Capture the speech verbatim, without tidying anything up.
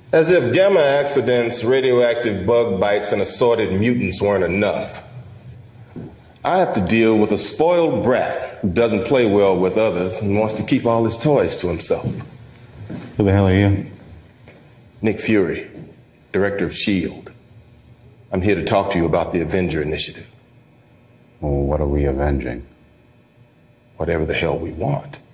As if gamma accidents, radioactive bug bites, and assorted mutants weren't enough. I have to deal with a spoiled brat who doesn't play well with others and wants to keep all his toys to himself. Who the hell are you? Nick Fury, director of S H I E L D. I'm here to talk to you about the Avenger Initiative. Well, what are we avenging? Whatever the hell we want.